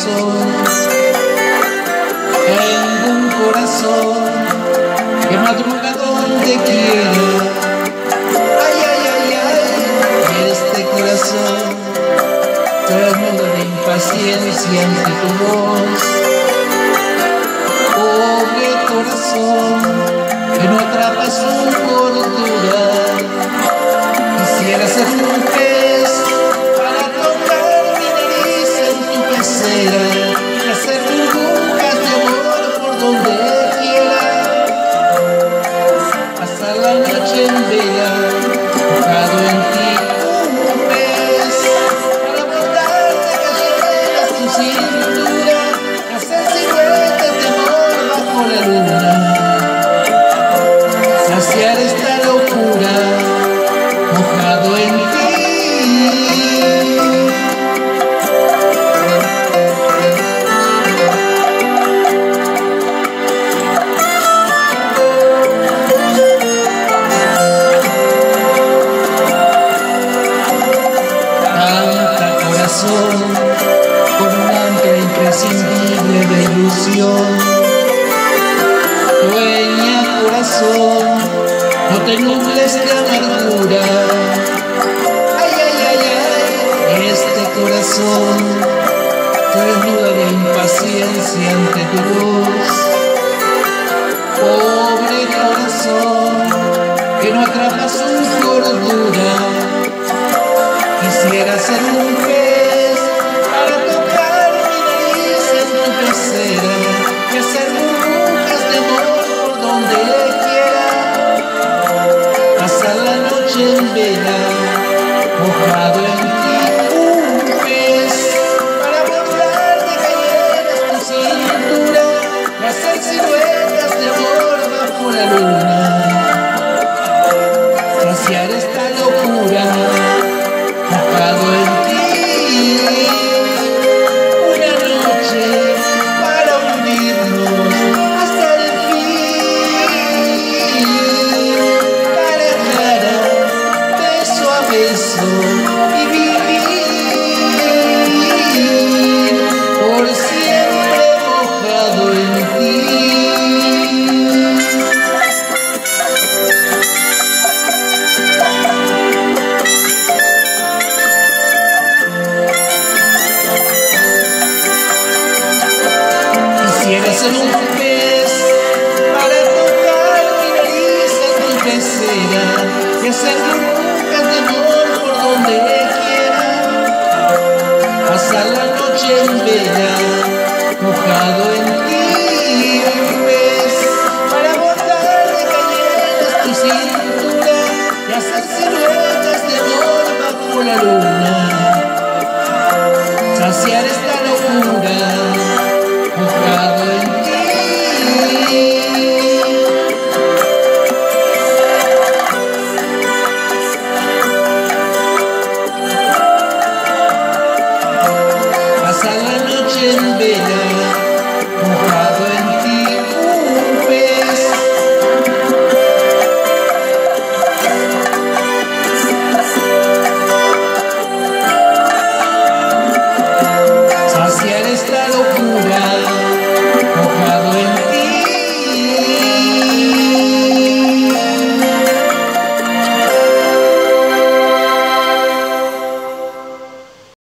corazón, tengo un corazón que madruga donde quiera. Ay, ay, ay, ay, este corazón se desnuda de impaciencia ante tu voz. Pobre corazón que no atrapa su cordura, quisiera ser un pez para tocar mi nariz en tu pecera y hacer burbujas de amor por donde quiera. Pasar la noche en vela, mojado en ti, un pez para bordarte galletas tu cintura y hacer siluetas de amor bajo la luna. Saciar esta locura, mojado en ti. Canta corazón, con un ancla imprescindible de ilusión. Dueña corazón, no te nubles de amargura. Ay, ay, ay, ay, este corazón se desnuda de impaciencia ante tu voz. Pobre corazón que no atrapa su cordura, quisiera ser un pez para tocar mi nariz en tu pecera y hacer burbujas de amor por donde quiera. Pasar la noche en vela, mojado en ti, un pez para bordar de galletas tu cintura y hacer siluetas de amor bajo la luna. Saciar esta locura, mojado en ti, una noche para hundirnos hasta el fin, cara a cara, beso a beso y vivir por siempre mojado en ti. Quisiera ser un pez para tocar mi nariz en tu pecera y hacer burbujas de amor por donde quiera. Pasar la noche en vela, mojado en ti, un pez para bordar de galletas tu cintura y hacer siluetas de amor bajo la luna. Saciar esta locura,